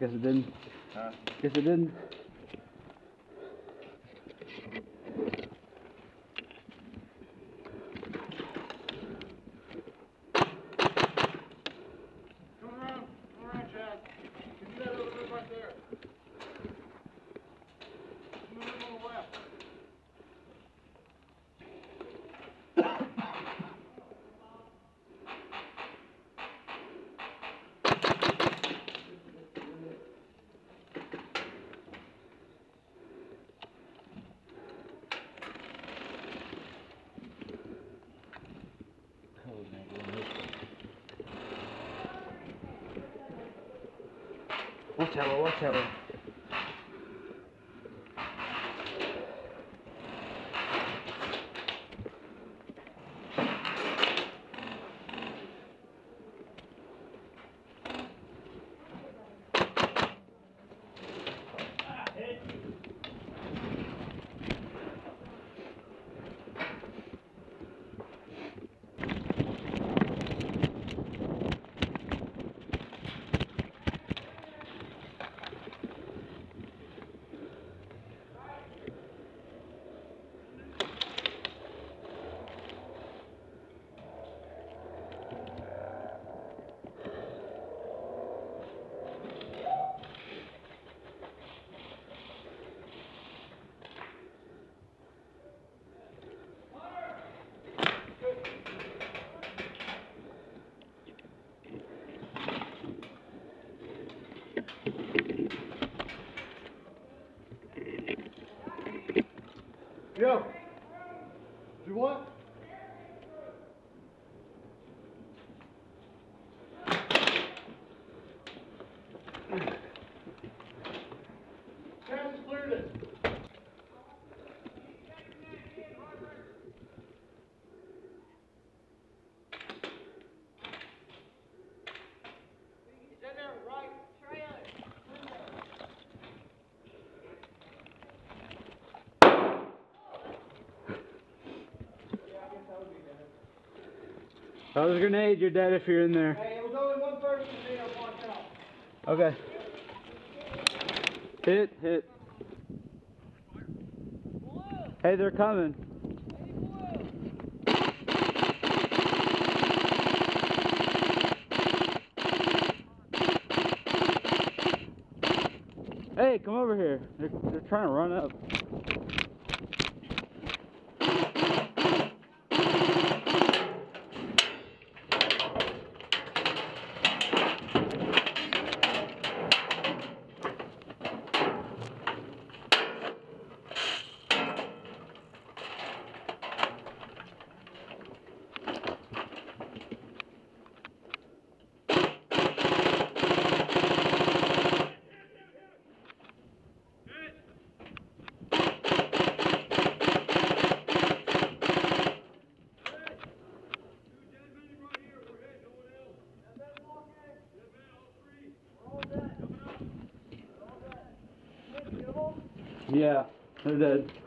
Guess it didn't. Huh? Guess it didn't. Come around, Chad. Can you do that a little bit right there? Move on the left. Watch out, watch out. Yo, do what? Chad cleared it. He's in there, right trailer. That was a grenade, you're dead if you're in there. Hey, it was only one person in there, watch out. Okay. Hit. Hey, they're coming. Hey, come over here. They're trying to run up. Yeah, they're dead.